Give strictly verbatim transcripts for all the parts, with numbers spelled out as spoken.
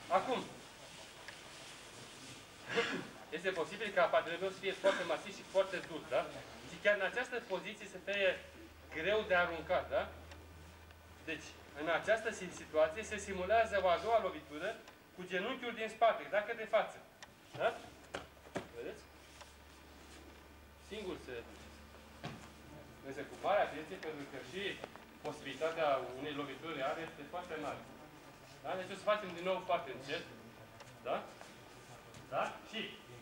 Acum, este posibil ca patele meu să fie foarte masiv și foarte dur, da? Și chiar în această poziție să fie greu de aruncat, da? Deci, în această situație se simulează o a doua lovitură cu genunchiul din spate, dacă de față. Da? Vedeți? Singur se duceți. Însă cu mare atenție, pentru că și posibilitatea unei lovituri are este foarte mare. Da? Deci o să facem din nou foarte încet. Da? Da? Și.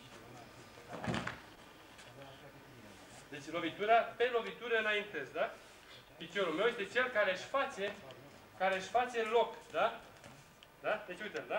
Deci lovitura, pe lovitură înaintez, da? Piciorul meu este cel care își face, care își face loc, da? Da? Deci uite, da?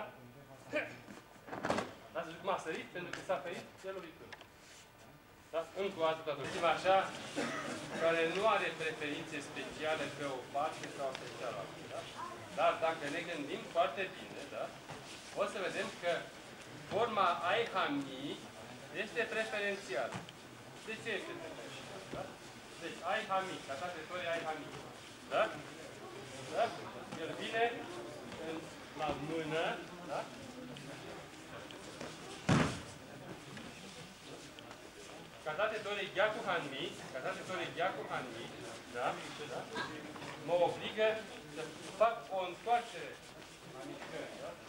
Da? Să zic cum a sărit, pentru că s-a ferit de lovitură. Da? Încă o dată, toată așa, care nu are preferințe speciale pe o parte sau pe cealaltă, da? Dar dacă ne gândim foarte bine, da? O să vedem că forma Ai-Hami este preferențială. De ce este preferențială? Da? Deci Ai-Hami, catatorii Ai-Hami. Da? Da? El vine în, la mână, da? Catatorii Gyaku-Hanmi, catatorii Gyaku-Hanmi, da? Da? Mă obligă să fac o întoarcere a mișcării, da?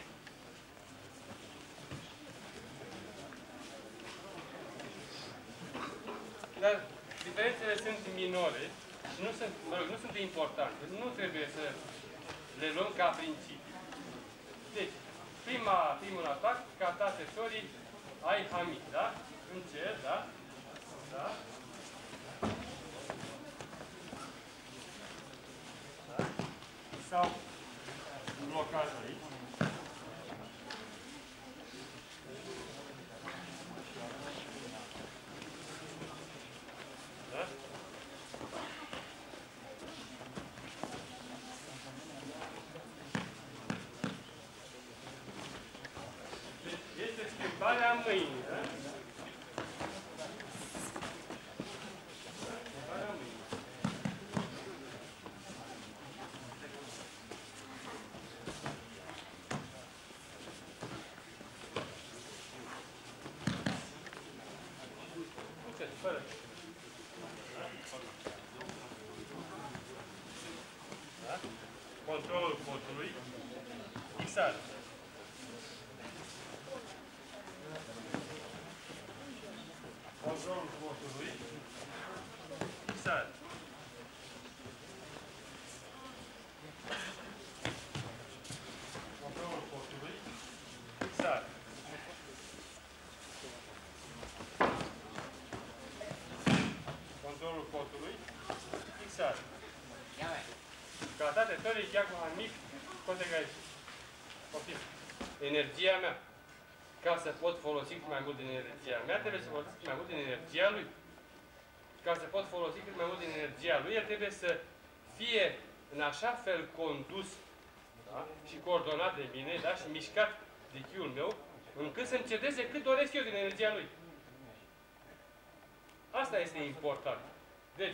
Dar diferențele sunt minore și nu sunt, mă rog, nu sunt importante. Nu trebuie să le luăm ca principiu. Deci, prima, primul atac, catatorii Ai-Hami, da? Încerc, da? Da? Da? Sau blocaj aici. Da? Deci este schimbarea mâinii, da? Schimbarea mâinii. Uite, fără. Da? Controlul cotului. Fixare. Controlul cotului. Fixare. Controlul cotului. Fixare. Controlul cotului. Fixare. Catatorii Gyaku-Hanmi, contecă aici. Copil. Energia mea. Ca să pot folosi cât mai mult din energia mea, trebuie să folosesc cât mai mult din energia lui. Ca să pot folosi cât mai mult din energia lui, el trebuie să fie în așa fel condus, da? Și coordonat de mine, da? Și mișcat de chiul meu, încât să-mi cedeze cât doresc eu din energia lui. Asta este important. Deci,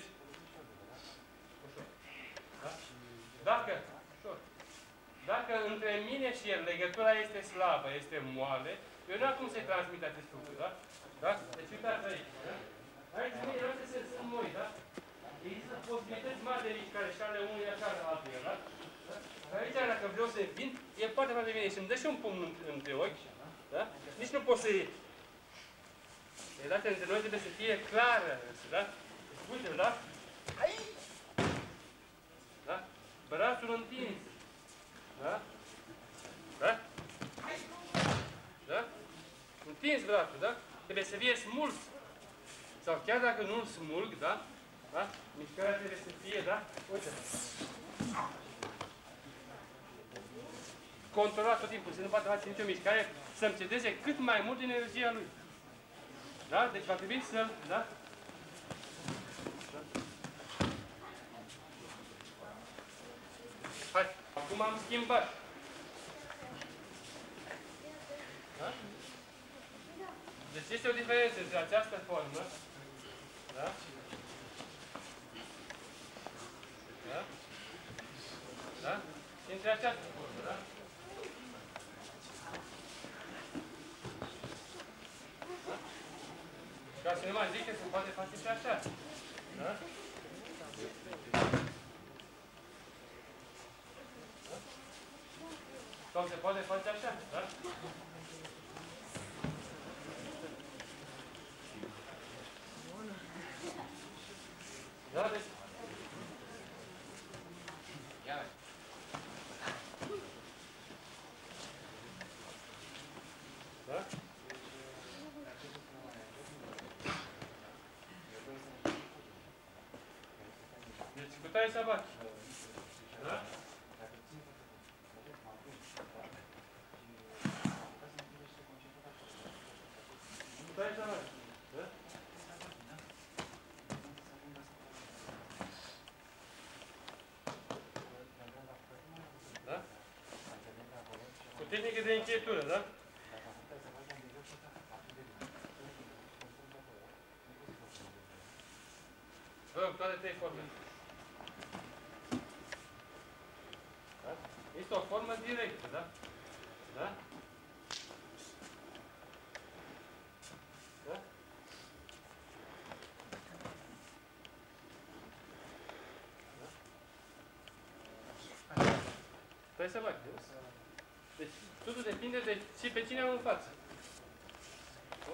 da? Dacă, dacă între mine și el legătura este slabă, este moale, eu nu am cum să-i transmit acest lucru, da? Da? Deci uitați aici, da? Aici mine nu se sunt moi, da? Există posibilități mari de mișcare și ale unui așa de altuia, da? Da? Dar aici, dacă vreau să vin, e poate mai de mine și îmi dă și un pumn între ochi, da? Nici nu pot să-i... Relația între noi trebuie să fie clară, da? Deci, uite, da? Da? Brațul întins. Da? Da? Da? Întins brațul, da? Trebuie să fie smuls. Sau chiar dacă nu-l smulg, da? Da? Mișcarea trebuie să fie, da? Uite. Controlat tot timpul, să nu poate face nicio mișcare, să-mi cedeze cât mai mult din energia lui. Da? Deci va trebui să-l, da? Da? Hai, acum am schimbat. Da? Deci este o diferență între această formă, da? Da? Da? Și între această formă, da? nu mai zic că se poate face și așa. Da? Sau se poate face așa, da? Da, deci... Ia da? Deci cu taie să baci. Da? Cu taie să baci. Da? Da? Cu tehnică de încheietură, da? Vă, toate trei forme. Da? Este o formă directă, da? Da? Da? Da? Stai să fac. Deci, totul depinde de și pe cine am în față. Nu?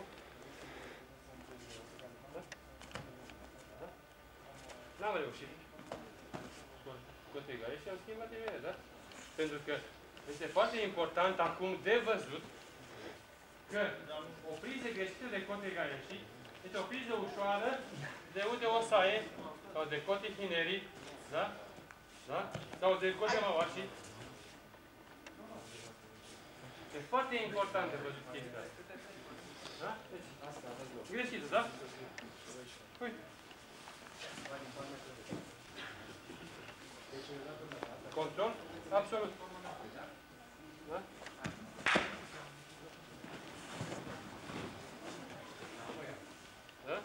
Da? Da? N-am reușit. Cotegare și am schimbat imediat, da? Pentru că este foarte important acum de văzut că o priză greșită de cotegare și este o priză ușoară de uite o saie sau de cote hinerii, da? Da? Sau de cote mawashi. E foarte important de văzut chestia asta. Da? Deci, greșită, da? Uite. Control? Absolut. Da? Da?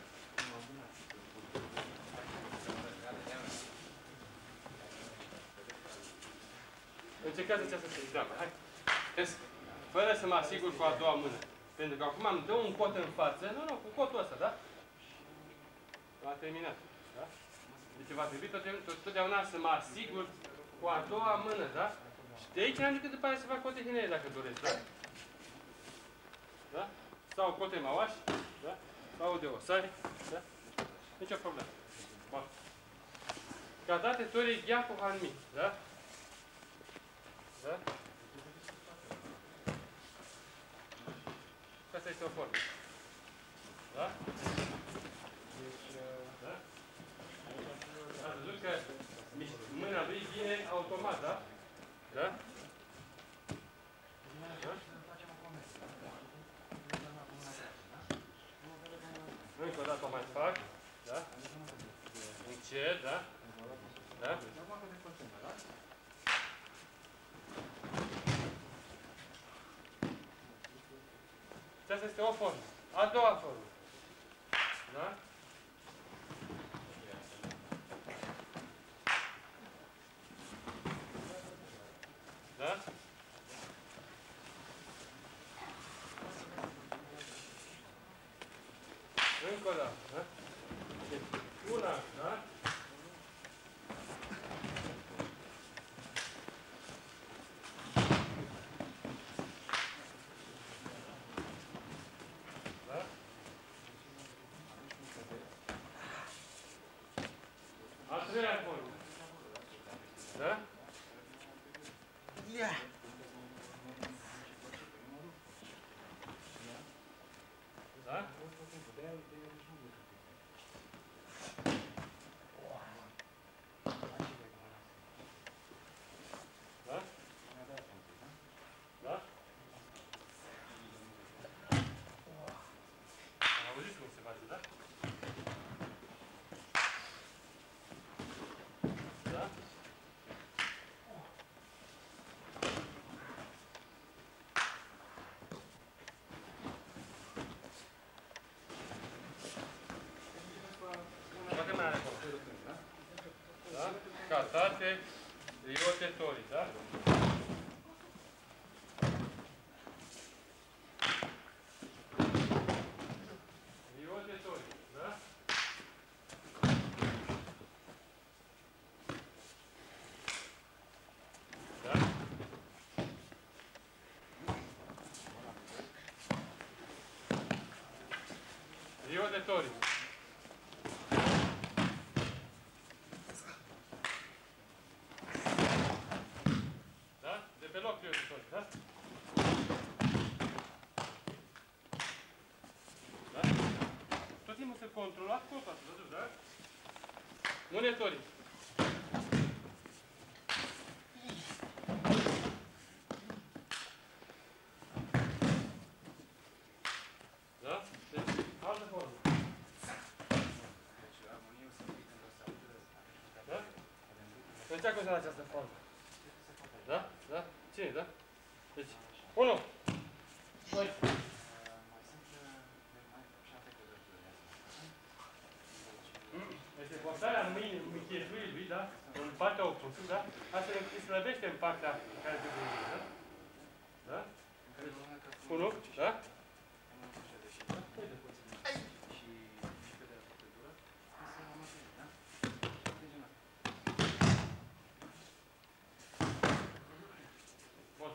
Încercați această examen. Hai. Deci, fără să mă asigur cu a doua mână. Pentru că acum îmi dă un cot în față. Nu, nu, cu cotul ăsta, da? A terminat. Da? Deci va trebui totdeauna să mă asigur cu a doua mână, da? Și de aici n-am decât după aia să fac cote hinere, dacă doresc, da? Da? Sau cote mawashi, da? Sau de osari, da? Nici o problemă. Bun. Kazate tori gyaku hanmi, da? Da? Asta este o formă. Da? Da? Ați văzut că mâna lui vine automat, da? Da? Da? Încă o dată o mai fac. Da? Încet, da? Da? Și asta este o formă. A doua formă. Da? Da? Încă o dată, da? Deci, una, da? Da? A treia formă. Da? Yeah. Da? Da? Da? Am auzit cum se face, da? Da? Poate mai are acolo. Da? Kazate ryote tori, da? Ryote tori. lucrătorii. Da? De pe loc lucrătorii, da? Da? Tot timpul să controlați tot asta, văzut, da? Monitorii. Da? Deci, altă formă. Da? Încearcă să această formă. Da? Da? Cine, da? Deci, unu, doi. Deci, portarea mâinii lui, da? În partea opusă, da? Astfel încât se slăbește în partea care se gândește, da? Da? Deci, unu, da? Bun.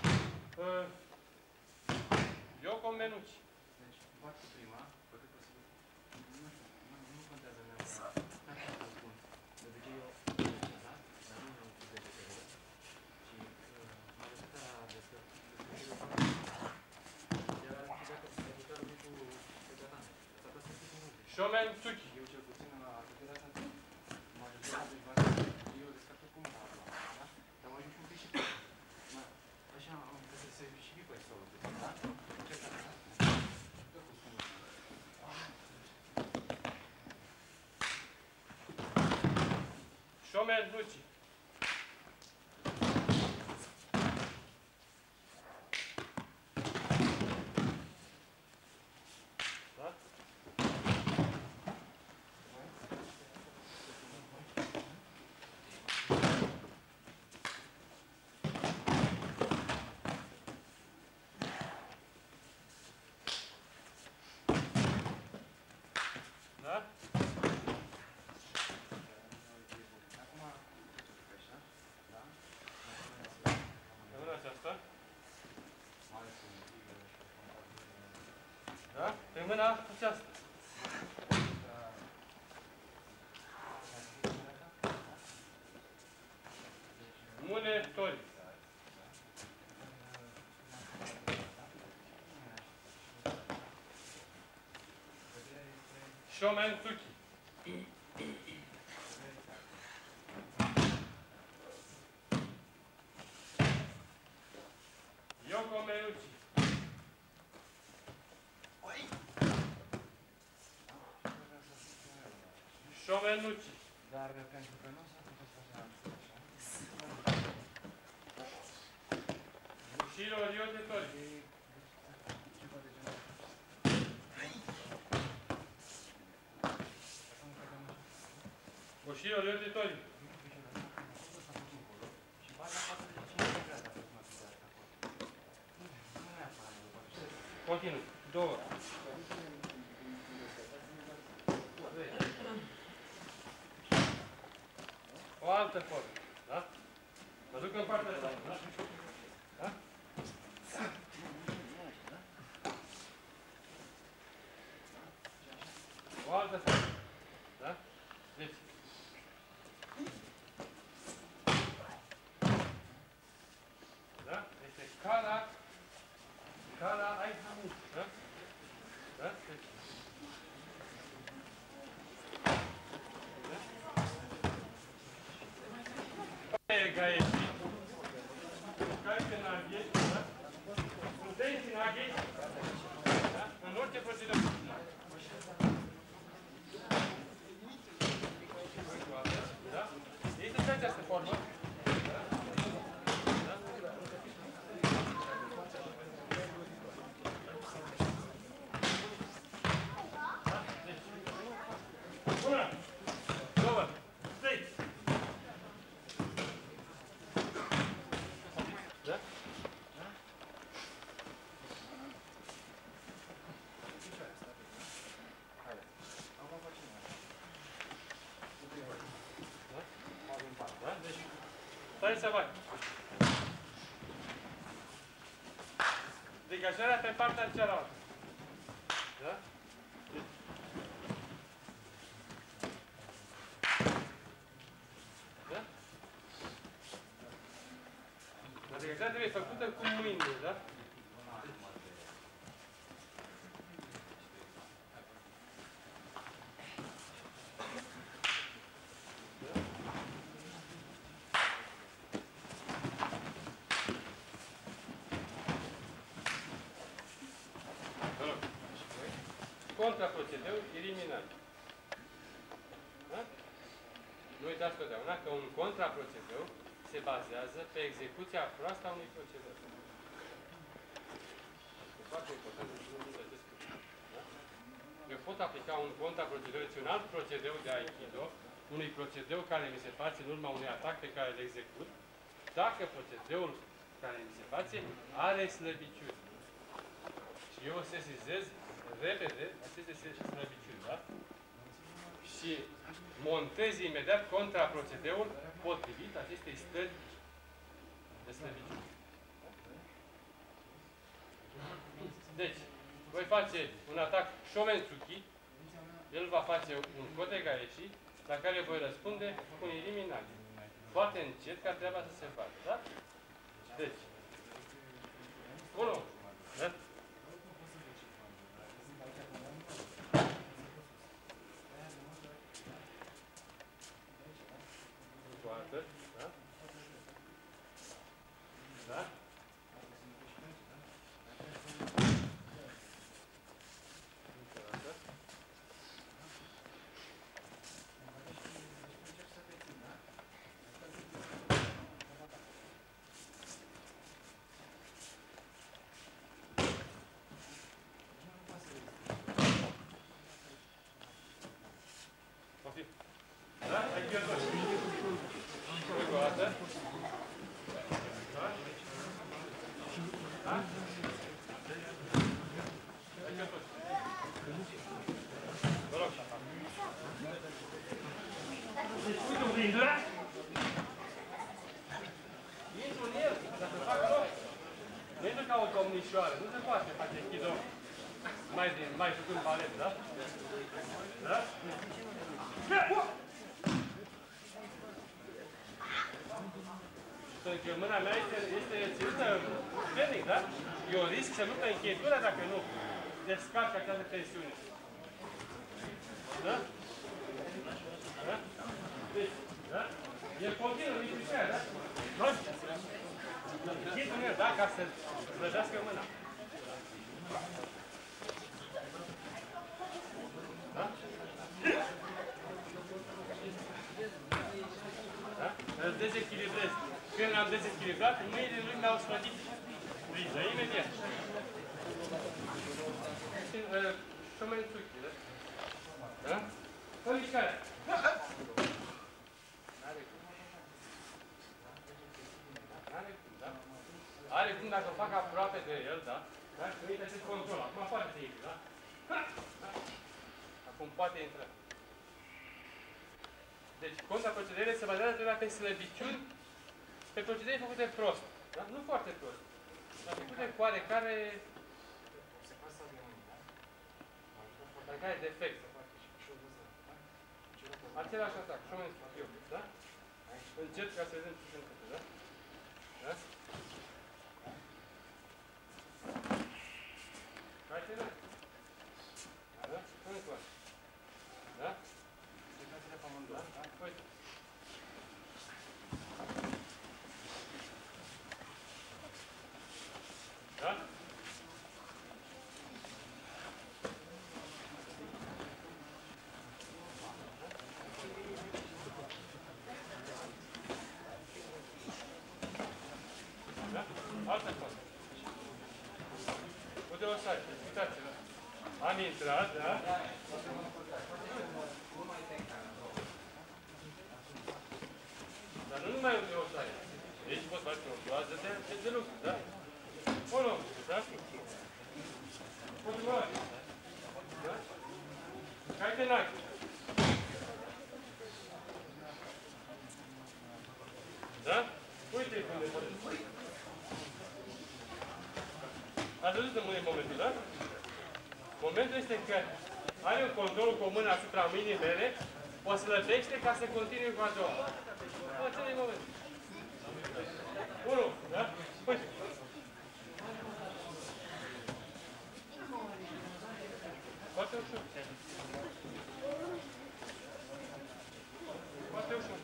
Eu cu menuci. Deci, fac cu prima, pe cât posibil. Nu știu, nu contează neapărat. Așa vă spun. De obicei eu, da? Dar nu am pus degetele. Și majoritatea descărcării o fac. Iar dacă se ajută lui cu pegătane. Asta trebuie să fie cu multe. Șomen Tsuki. Eu cel puțin la activitatea asta, majoritatea de bani, eu descarcă cu mult, da? Dar mă ajung și un pic și pe așa, am că să se și pe solul, da? Ce faci? Șomen Luci. Da? Da? În aceasta. Da? Pe mâna aceasta. Munetori. Șomen Tsuki. Yoko Menuchi. Șomenuchi. Dar pentru că nu s-a făcut așa. Bushiro Ryotetori. Bushiro Ryotetori. Și baza față de cinci grade a fost măsurată acolo. Nu neapărat după ce. Continuu. Două. O altă formă. Da? Mă duc în partea asta. Da? Da? O altă formă. Da? Deci. Da? Este cara. Cara ai hamut. Da? Da? Deci. Gaiești. Care pe naghești, da? Studenții naghești, da? În orice procedură. Da? Este și această formă. Da? Da? Da? Deci. Una. Două. Trei. Da? Da? Deci, stai să faci. Degajarea pe partea cealaltă. Da? Deci, făcută cu mâinile, da? Contraprocedeu eliminat. Da? Nu uitați totdeauna că un contraprocedeu se bazează pe execuția proastă a unui procedeu. E foarte important să nu acest lucru. Da? Eu pot aplica un contraprocedeu, deci un alt procedeu de Aikido, unui procedeu care mi se face în urma unui atac pe care îl execut, dacă procedeul care mi se face are slăbiciuni. Și eu o sesizez repede aceste slăbiciuni, da? Și montez imediat contraprocedeul potrivit acestei stări de slăbiciuni. Deci, voi face un atac Shomensuki, el va face un Kotegaeshi, la care voi răspunde cu un eliminare. Foarte încet, ca treaba să se facă, da? Deci, unu, da? Toată, da? Da? Da? Ai pierdut. Încă o dată. Da? Da? Ai pierdut. Vă rog. Uite un gândura. Intru în el, dar să fac loc. Nu intru ca o domnișoară. Nu se poate face chido mai, mai făcând balet, da? Da? Pentru că mâna mea este, este ținută puternic, da? Eu risc să nu pe încheietura dacă nu descarc această tensiune. Da? Da? Deci, da? El continuă mișcarea, da? Noi? Închid în el, da? Ca să slăbească mâna. Da? Da? Îl dezechilibrez. Când l-am dezechilibrat, mâinile lui mi-au slăbit priză, imediat. Shomensuki, da? Da? Fă mișcare. N-are cum. N-are cum, da? Are cum dacă o fac aproape de el, da? Da? Uite acest control. Acum poate să intri, da? Acum poate intra. Deci, contraprocedele se bazează totdeauna pe slăbiciuni, pe procedee făcute prost. Da? Nu foarte prost. Dar făcute cu oarecare... oarecare defect. Același atac. Shomensuki, da? Încet ca să vedem ce se întâmplă, da? Da? Hai să vedem. Da? Încă o. Da? Da? Uite. Da? Da? Altă cosa. Uite o să ai, uitați-vă. Am intrat, da? Dar nu numai o să ai. Deci poți face o groază de, de lucru, da? Unu, da? Continuare. Da? Hai de n-ai. Da? Uite cum de poate. Ați văzut în momentul, da? Momentul este că are un control cu o mână asupra mâinii mele, o slăbește ca să continui cu a doua. Acela e momentul. Unu, da? Uite. ușor. Foarte ușor.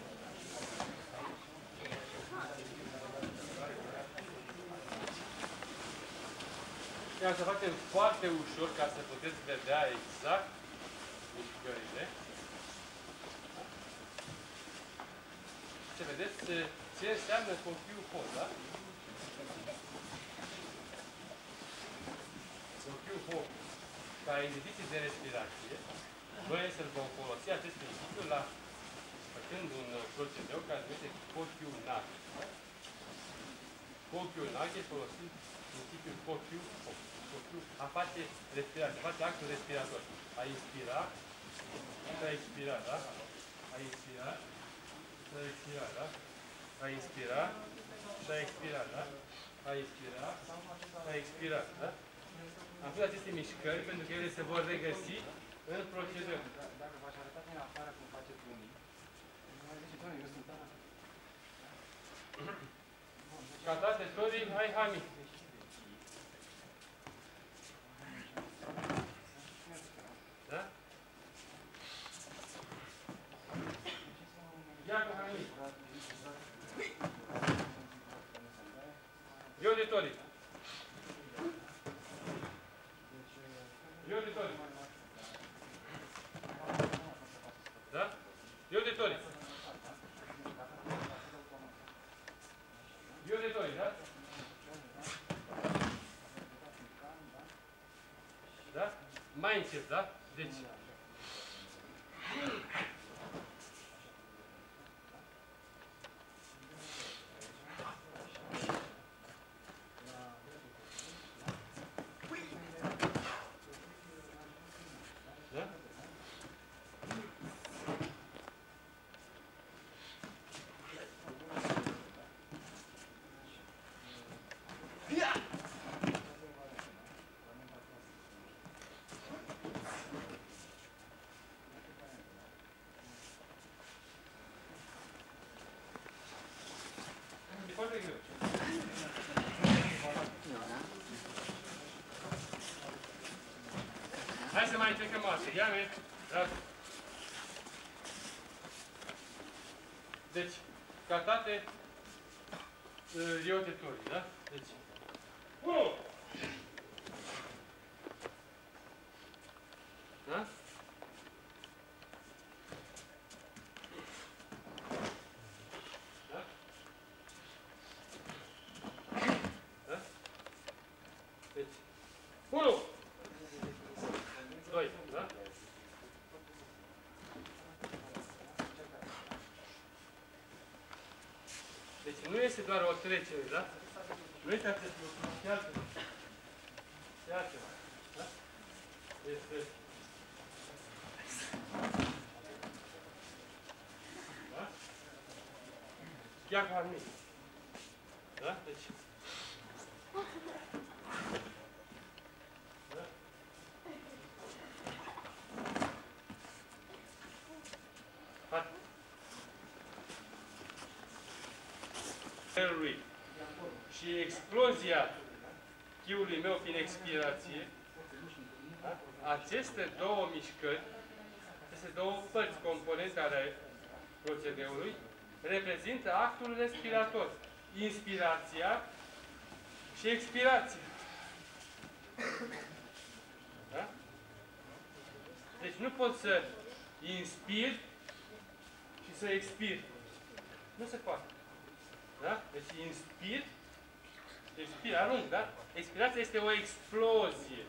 Ia să facem foarte ușor ca să puteți vedea exact mișcările. Ce vedeți? Ce înseamnă cochiul hot, da? Cochiul hot, ca exerciții de respirație, noi să-l vom folosi acest principiu la făcând un procedeu care se numește cochiul naghi. Cochiul naghi folosim principiul cochiul hot. A face respirație, a face actul respirator. A inspira, a expira, da? A inspira, a expira, da? A inspira și a expira, da? A inspira și a expira, da? Am făcut aceste mișcări pentru că ele se vor regăsi în procedură. Dacă v-aș arăta din afară cum faceți unii, mai zice, doamne, eu sunt ăla. Ca toate torii, hai hami. Da? Ia cu hami. Eu de torii. Eu de torii. Da? Eu de torii. Eu de torii, da? Da? Mai încet, da? Deci. Da? E foarte greu. Hai să mai încercăm asta. Ia-mi. Da. Deci, ca toate riotetorii, da? Deci, unu! Da? Da? Da? Deci, unu! Doi, da? Deci nu este doar o trecere, da? Nu este acest lucru, și altceva. Și altceva, da? Este... Da? Chiar ca mine. Da? Deci... Da? Hai. Și explozia chiului meu fiind expirație, da? Aceste două mișcări, aceste două părți, componente ale procedeului, reprezintă actul respirator. Inspirația și expirația. Da? Deci nu pot să inspir și să expir. Nu se poate. Da? Deci inspir, expir, arunc, da? Expirația este o explozie.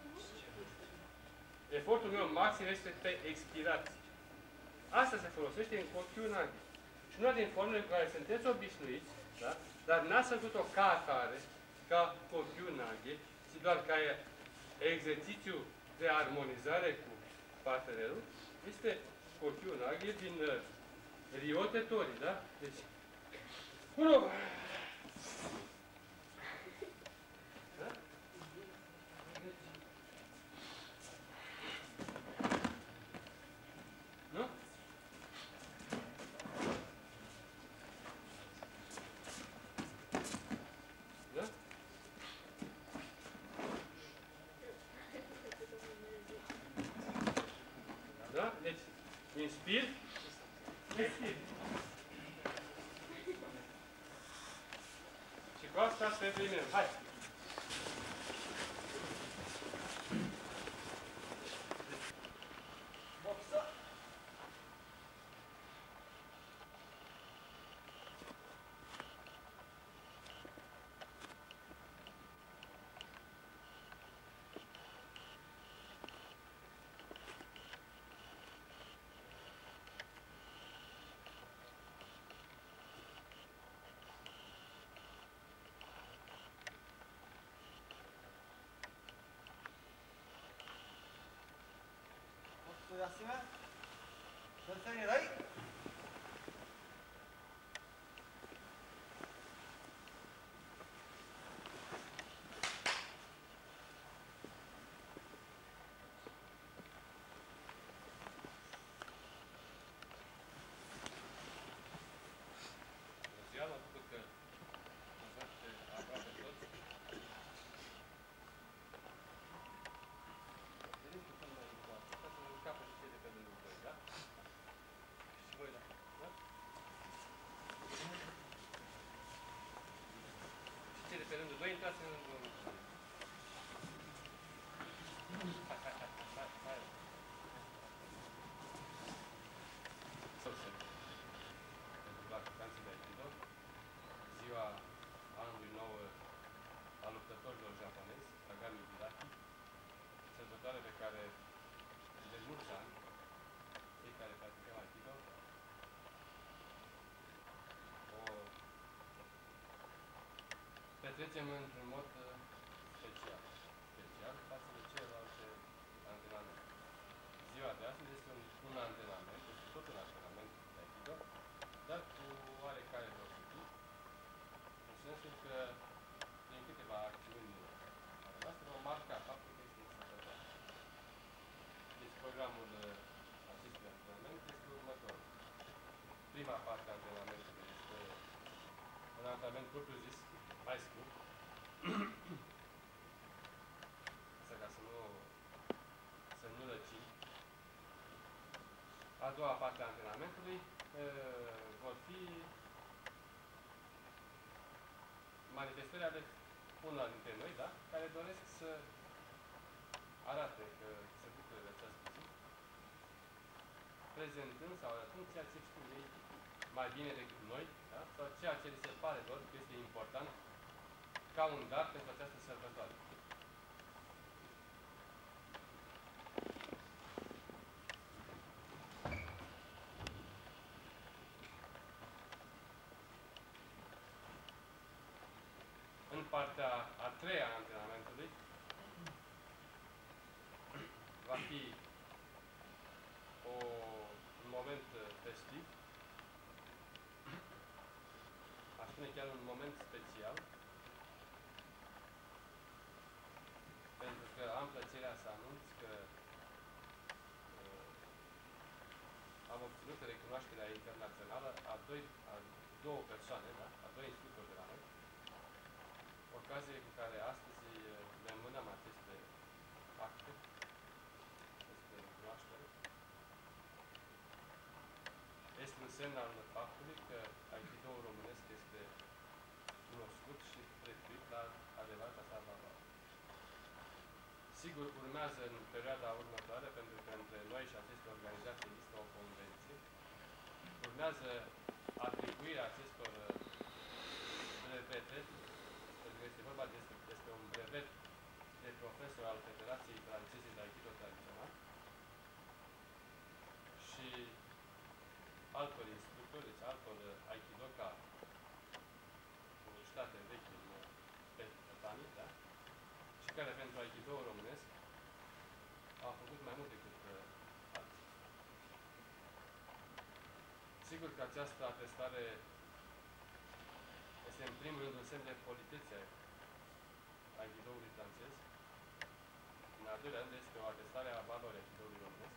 Efortul meu maxim este pe expirație. Asta se folosește în cochiul naghi. Și una din formele în care sunteți obișnuiți, da? Dar n-ați făcut-o ca atare, ca cochiul naghi, ci doar ca exercițiu de armonizare cu partenerul, este cochiul naghi din uh, riotetorii, da? Deci, unu! Da? Nu? Da? Respir. Respir. Și cu asta să terminăm. Hai! Asime, 천천히 라이. Ziua m-a făcut că am face aproape toți. Vedeți că până mai încoace, ca să ne încapă și cei de pe lângă voi, da? Și voi, da? Da? Și cei de pe lângă voi, intrați în lângă voi. Hai, hai, hai, hai, hai. Să-l pentru practicanții de Aikido, ziua anului nou a luptătorilor japonezi, Kagami Biraki, sărbătoare pe care de mulți ani, cei care practicăm Aikido, o petrecem într-un mod special, special față de celelalte antrenamente. Ziua de astăzi este un, un antrenament, este tot un antrenament de Aikido, dar cu oarecare deosebit, în sensul că prin câteva acțiuni ale noastre vom marca faptul că este sărbătoare. Deci programul acestui antrenament este următorul. Prima parte a antrenamentului este un antrenament propriu-zis, mai scurt, asta ca să nu, să nu lăcim. A doua parte a antrenamentului e, vor fi manifestări ale unora dintre noi, da? Care doresc să arate că se bucură de această zi, prezentând sau arătând ceea ce știu ei mai bine decât noi, da? Sau ceea ce li se pare lor că este important ca un dar pentru această sărbătoare. În partea a treia a antrenamentului va fi o, un moment festiv, aș spune chiar un moment special, pentru că am plăcerea să anunț că uh, am obținut recunoașterea internațională a, doi, a două persoane, da? A doi instructori de la noi, ocazie cu care astăzi le înmânăm aceste acte, aceste recunoaștere. Este un semn al faptului că Aikido-ul românesc este cunoscut și prețuit la adevărata sa valoare. Sigur, urmează în perioada următoare, pentru că între noi și aceste organizații există o convenție, urmează atribuirea acestor brevete, pentru că este vorba despre, despre un brevet de profesor al Federației Franceze de Aikido Tradițional și altor instructori, deci altor Aikidoka cu state vechi pe tatami, da? Și care pentru Aikido românesc au făcut mai mult decât uh, alții. Sigur că această atestare este în primul rând un semn de politețe a Aikido-ului francez. În al doilea rând este o atestare a valorii Aikido-ului românesc.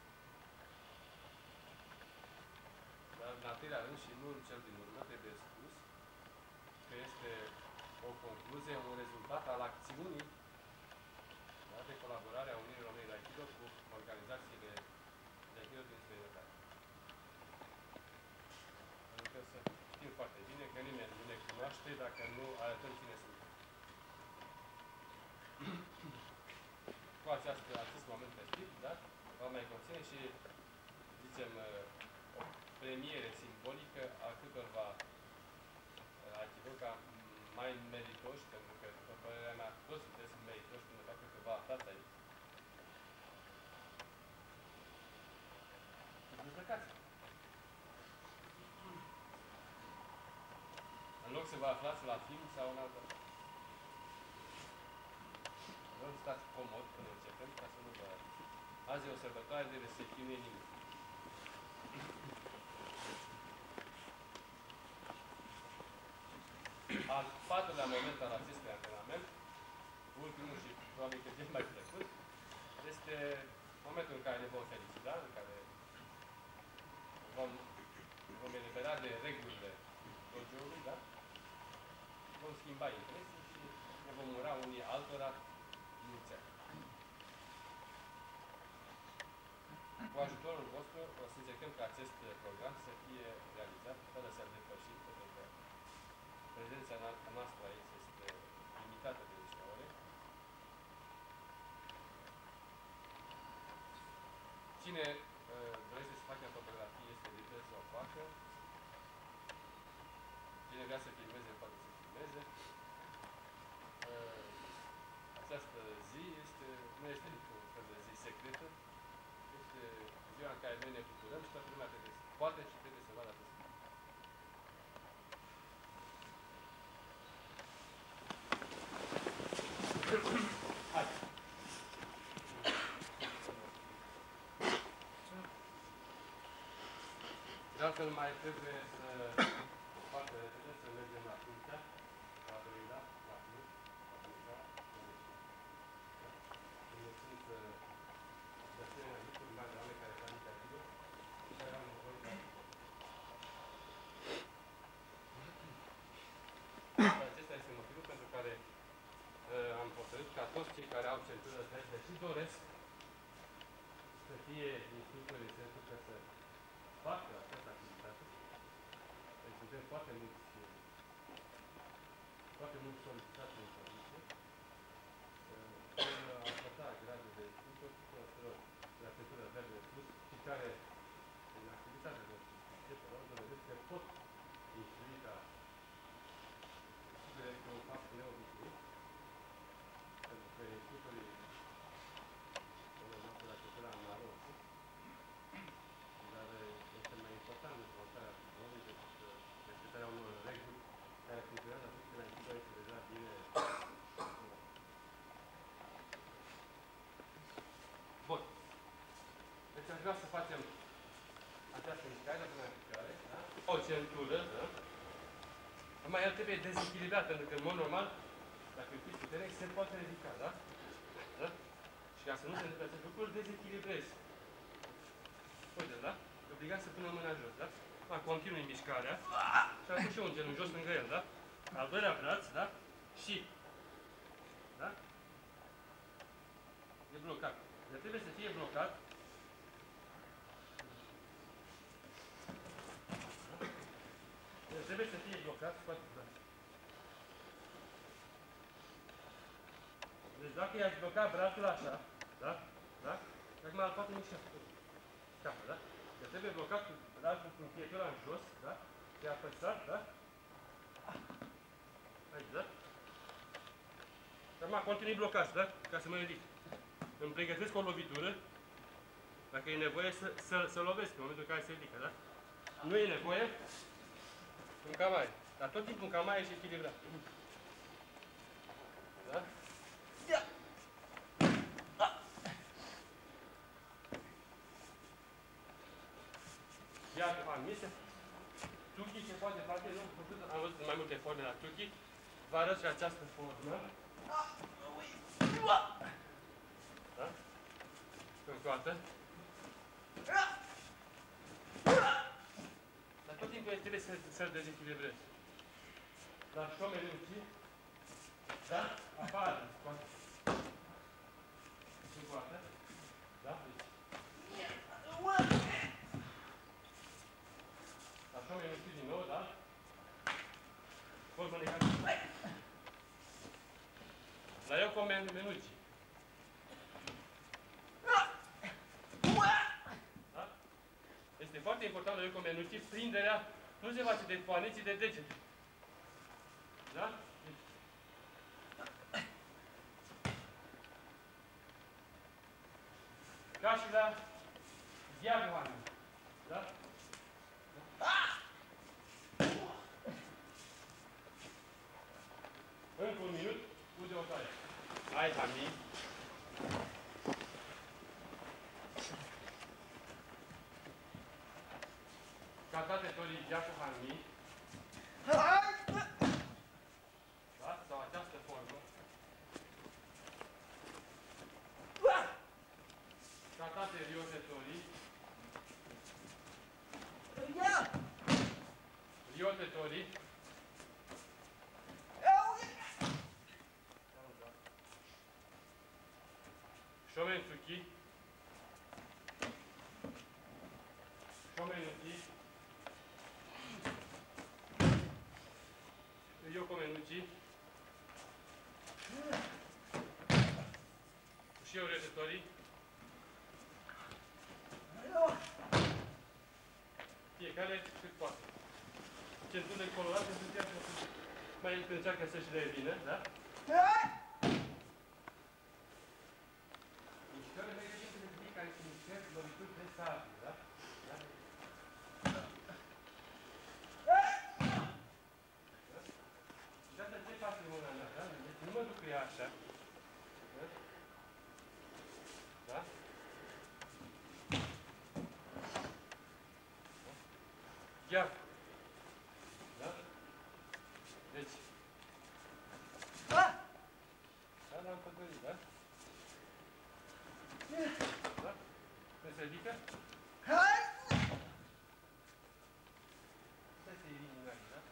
Dar în al treilea rând și nu în cel din urmă trebuie spus că este o concluzie, un rezultat al acțiunii, da, de colaborare a Uniunii Române de Aikido cu organizațiile de Aikido din străinătate. foarte bine, că nimeni nu ne cunoaște dacă nu arătăm cine sunt. Cu această, acest moment festiv, da? Va mai conține și, zicem, o premiere simbolică a câtorva arhivoca mai meritoși, pentru că, după părerea mea, toți sunteți meritoși pentru faptul că vă aflați aici. Dezbrăcați. În loc să vă aflați la film sau în altă. Nu stați comod până începem, ca să nu vă... Azi e o sărbătoare de să se chinuie nimic. Al patrulea moment al acestui antrenament, ultimul și probabil că cel mai plăcut, este momentul în care ne vom felicita, în care vom, vom elibera de regulile dojo-ului, da? Vom schimba impresii și ne vom ura unii altora mulți ani. Cu ajutorul vostru o să încercăm ca acest program să fie realizat fără să-l depășim, pentru că prezența noastră aici este limitată de niște ore. Cine uh, dorește să facă fotografie este liber să o facă. Cine vrea să filmeze, poate să filmeze. Uh, această zi este, nu este niciun fel de zi secretă. Este ziua în care noi ne bucurăm și toată lumea trebuie să poate și trebuie să vadă acest lucru. Hai! Dacă nu mai trebuie să foarte repede, să mergem la Crucea, la Doida, la Cluj, la Crucea, unde sunt de asemenea lucruri mari de oameni care practică acolo și care au nevoie de acesta este motivul pentru care uh, am hotărât ca toți cei care au centură verde și doresc să fie instructori în sensul că să facă această activitate. Deci suntem foarte mulți, foarte mulți solicitați în serviciu. Vor acorda grade de instructori tuturor de la centură verde în plus și care, în activitatea de instructori, dovedesc că pot instrui ca sigur este un fapt neobișnuit, pentru că instructorii noastre la centura mare oricum, dar este mai important dezvoltarea psihologului decât respectarea unor reguli care funcționează atunci când instructorul este deja bine. Bun. Deci aș vrea să facem această mișcare de până în picioare, da? O centură, da? Numai el trebuie dezechilibrat, pentru că în mod normal, dacă împiți puternic, se poate ridica, da? Da? Și ca să nu se întâmple acest lucru, îl dezechilibrezi. Uite, da? E obligat să pună mâna jos, da? Da, continui mișcarea și am pus și un genunchi jos lângă el, da? Al doilea braț, da? Și, da? E blocat. El trebuie să fie blocat. Da? El trebuie să fie blocat, scoate, da? Deci dacă i-aș bloca brațul așa, da? Da? Acum îl poate mișca. Scapă, da? El trebuie blocat cu brațul cu încheietura în jos, da? Și apăsat, da? Aici, da? Și acum continui blocat, da? Ca să mă ridic. Îmi pregătesc o lovitură, dacă e nevoie să, să, să lovesc în momentul în care se ridică, da? Nu e nevoie, în camaie. Dar tot timpul în camaie și echilibrat. Da? Ia! Iar am este Tuki se poate face, nu? Am văzut mai multe forme la Tuki. Vă arăt și această formă. Da? Încă o dată. Dar tot timpul trebuie să, să-l dezechilibrezi. La șomeluții, da? Afară. Încă o dată. Da? La șomeluții din nou, da? menucii. Da? Este foarte important la eucomenucii, prinderea nu se face de toane, ci de degete. Da? Ca și la diagoană. Da? Încă un minut, cu de o taie. Hai, Hami. Cantate Tolivia cu Hami. Da? Sau această formă. Cantate Riote Tori. Riote Tori. Shomensuki. Shomenuki. Yokomenuchi. Ushio Resetori. Fiecare cât poate. Centurile colorate sunt chiar mai încearcă să-și le vină, da? Mișcările de exemplu de care se mișcă lovituri de sabie, da? Da? Și de asta ce face mâna mea, da? Deci nu mă duc cu ea așa. Da? Da? Chiar. Da? Deci. Da, l-am pădărit, da? Da? Când se ridică? Stai să-i ridici mai, da?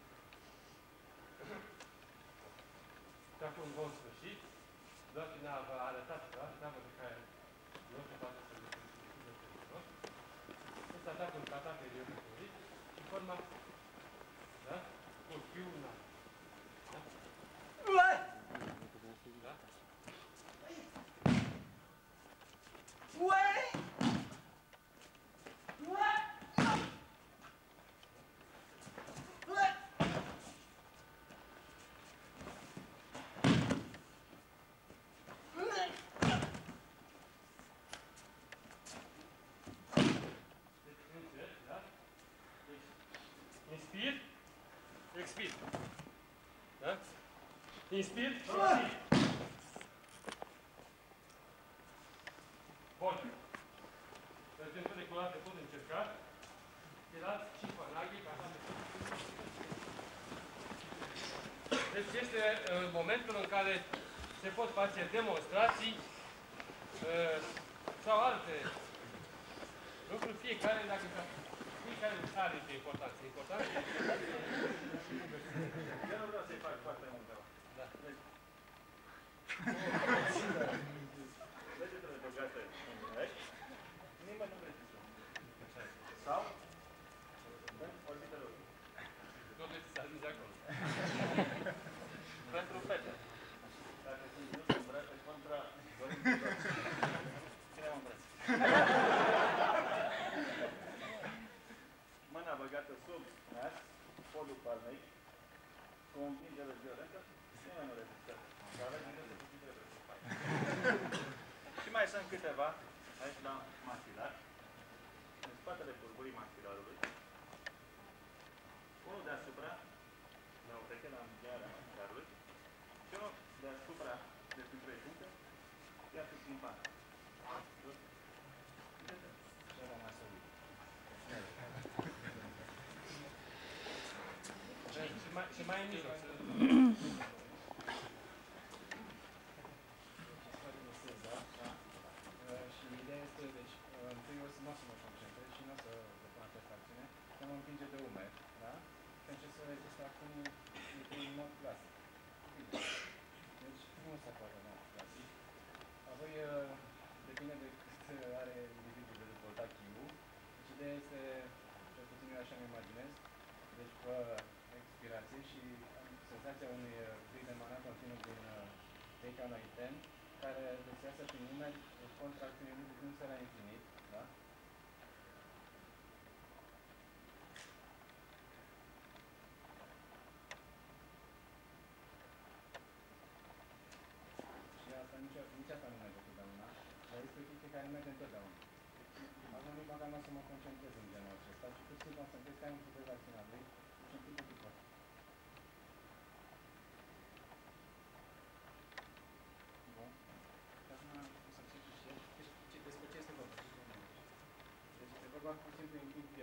Și acum vom sfârși. Doar că ne-a arătat, da? N-am de care nu se poate să le sfârși. Ăsta atacă un catat pe riocurit și forma, da? Cu chiuna. Da? Da? Inspir, expir. Da? Inspir, expir. Bun. Pentru colorate pot încerca. Tirați și panaghi ca așa. Deci este uh, momentul în care se pot face demonstrații uh, sau alte lucruri, fiecare dacă fiecare are de importanță. Important? Eu nu vreau să-i fac foarte mult. Da. Degetele băgate în urechi, nimeni nu vreți să. Sau? În orbitele ochi. Nu vreți să ajungi acolo. Pentru fete. Dacă sunt nu sunt îmbrăcă contra orbitele ochi. Cine mă îmbrăță? Mâna băgată sub nas, podul palmei, cu o împingere violentă, nimeni nu rezistă. Dar avem gândire să fie trebuie să faci. Și mai sunt câteva, aici la maxilar, în spatele curburii maxilarului, unul deasupra, la ureche, la încheierea maxilarului, și unul deasupra de prin trei puncte, iar sub timpan. Și am mai sărit. Și mai, și mai în mijloc. Și ideea este, deci, întâi o să nu o să mă concentrez și nu o să vă pun această acțiune, că mă împinge de umeri, da? Pentru să rezist acum într-un mod clasic. Deci, nu se poate în mod clasic. ca un item care desează prin numeri contracțiunii ducându-se la infinit, da? Și asta nici, nici asta nu merge totdeauna, dar este o chestie care merge întotdeauna. Acum nici măcar nu o să mă concentrez în genul acesta, ci pur și simplu concentrez că ai un citez acțiunea lui și în timpul timpul. Bun. Și acum o să accept și el. Deci despre ce este vorba? Deci este vorba pur și simplu